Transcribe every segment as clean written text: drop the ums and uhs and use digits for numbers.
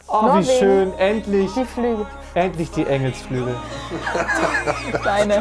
Oh, wie Norwegen. schön. Endlich. Die Flügel. Endlich die Engelsflügel. Deine.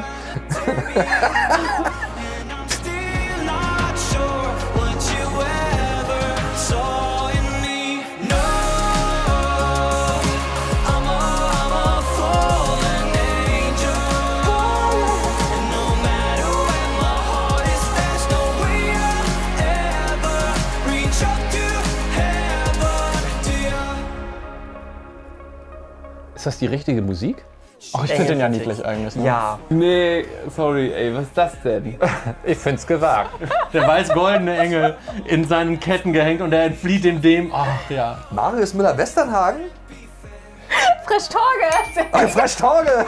Ist das die richtige Musik? Oh, ich finde den ja niedlich eigentlich. Ne? Ja. Nee, sorry, ey, was ist das denn? Ich find's gewagt. Der weiß-goldene Engel in seinen Ketten gehängt und er entflieht dem. Ach ja. Marius Müller-Westernhagen? Frisch Torge. Fresh Torge!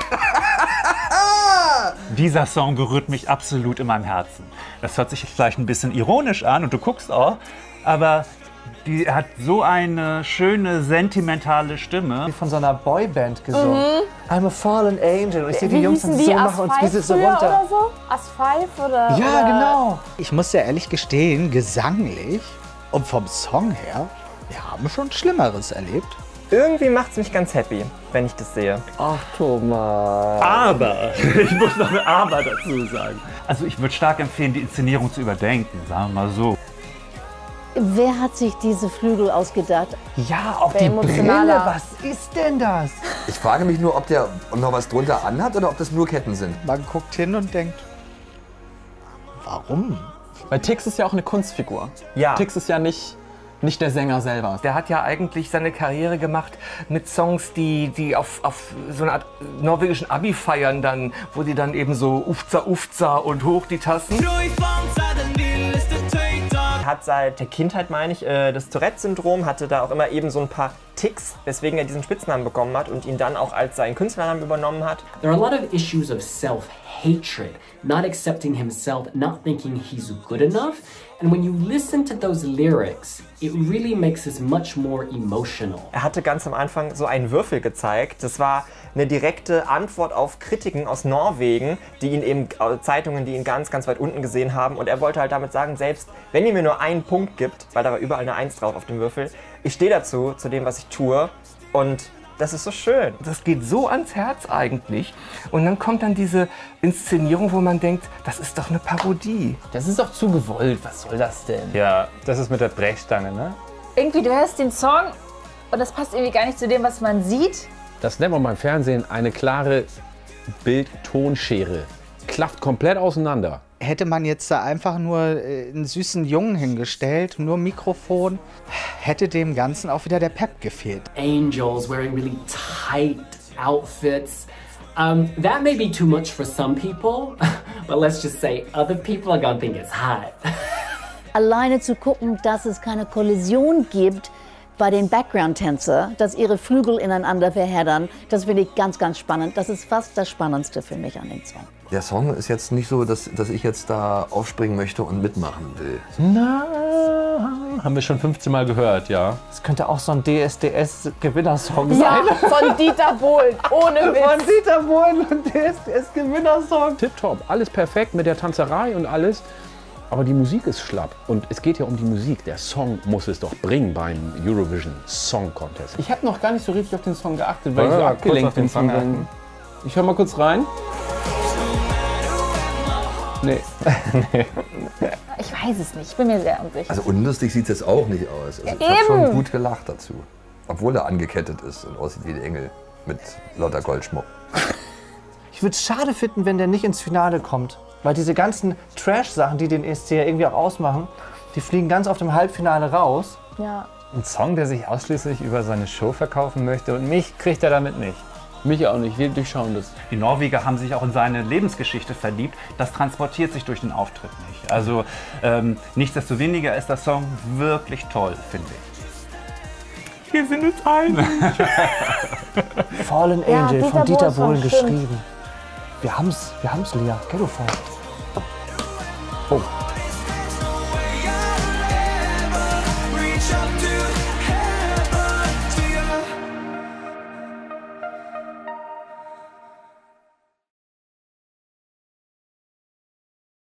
Dieser Song berührt mich absolut in meinem Herzen. Das hört sich vielleicht ein bisschen ironisch an und du guckst auch, aber die hat so eine schöne, sentimentale Stimme. Von so einer Boyband gesungen. I'm a fallen angel. Und ich sehe die Wie Jungs dann hießen so die? machen und wie sie so Früher runter. oder so? As 5 oder? Ja, oder? genau. Ich muss ja ehrlich gestehen, gesanglich und vom Song her, wir haben schon Schlimmeres erlebt. Irgendwie macht's mich ganz happy, wenn ich das sehe. Ach, Thomas. Aber, ich muss noch ein Aber dazu sagen. Also ich würde stark empfehlen, die Inszenierung zu überdenken, sagen wir mal so. Wer hat sich diese Flügel ausgedacht? Ja, auch Der die emotionaler. Brille. Was ist denn das? Ich frage mich nur, ob der noch was drunter anhat oder ob das nur Ketten sind. Man guckt hin und denkt, warum? Weil Tix ist ja auch eine Kunstfigur. Ja. Tix ist ja nicht der Sänger selber. Der hat ja eigentlich seine Karriere gemacht mit Songs, die auf so eine Art norwegischen Abi feiern dann, wo die dann eben so Ufza Ufza und hoch die Tassen. Hat seit der Kindheit, meine ich, das Tourette-Syndrom, hatte da auch immer eben so ein paar Tics, weswegen er diesen Spitznamen bekommen hat und ihn dann auch als seinen Künstlernamen übernommen hat. There are a lot of issues of self-hatred, not accepting himself, not thinking he's good enough. And when you listen to those lyrics, it really makes us much more emotional. Er hatte ganz am Anfang so einen Würfel gezeigt. Das war eine direkte Antwort auf Kritiken aus Norwegen, die ihn eben, Zeitungen, die ihn ganz, ganz weit unten gesehen haben. Und er wollte halt damit sagen, selbst wenn ihr mir nur einen Punkt gibt, weil da war überall eine 1 drauf auf dem Würfel, ich stehe dazu, zu dem, was ich tue. Und das ist so schön. Das geht so ans Herz eigentlich. Und dann kommt dann diese Inszenierung, wo man denkt, das ist doch eine Parodie. Das ist doch zu gewollt. Was soll das denn? Ja, das ist mit der Brechstange, ne? Irgendwie, du hörst den Song und das passt irgendwie gar nicht zu dem, was man sieht. Das nennt man beim Fernsehen eine klare Bild-Tonschere. Klafft komplett auseinander. Hätte man jetzt da einfach nur einen süßen Jungen hingestellt, nur Mikrofon, hätte dem Ganzen auch wieder der Pep gefehlt. Angels wearing really tight outfits. That may be too much for some people, but let's just say other people are gonna think it's hot. Alleine zu gucken, dass es keine Kollision gibt bei den Background-Tänzer, dass ihre Flügel ineinander verheddern, das finde ich ganz, ganz spannend. Das ist fast das Spannendste für mich an dem Song. Der Song ist jetzt nicht so, dass ich jetzt da aufspringen möchte und mitmachen will. Na, haben wir schon 15 Mal gehört, ja. Das könnte auch so ein DSDS-Gewinnersong sein. Ja, von Dieter Bohlen, ohne Von Witz. Dieter Bohlen und DSDS-Gewinnersong. Tipptopp, alles perfekt mit der Tanzerei und alles. Aber die Musik ist schlapp. Und es geht ja um die Musik. Der Song muss es doch bringen beim Eurovision Song Contest. Ich habe noch gar nicht so richtig auf den Song geachtet, weil ich so abgelenkt bin von den. Ich höre mal kurz rein. Nee. Ich weiß es nicht, ich bin mir sehr unsicher. Also unlustig sieht es jetzt auch nicht aus. Also ich Eben. habe schon gut gelacht dazu. Obwohl er angekettet ist und aussieht wie ein Engel mit lauter Goldschmuck. Ich würde es schade finden, wenn der nicht ins Finale kommt. Weil diese ganzen Trash-Sachen, die den ESC ja irgendwie auch ausmachen, die fliegen ganz auf dem Halbfinale raus. Ja. Ein Song, der sich ausschließlich über seine Show verkaufen möchte und mich kriegt er damit nicht. Mich auch nicht, wir durchschauen das. Die Norweger haben sich auch in seine Lebensgeschichte verliebt. Das transportiert sich durch den Auftritt nicht. Also nichtsdestoweniger ist der Song wirklich toll, finde ich. Wir sind uns einig. Fallen Ja, Angel Dieter von Dieter Bohlen, Bohlen stimmt. geschrieben. Wir haben's, Lea. Gell, du Fall. Oh.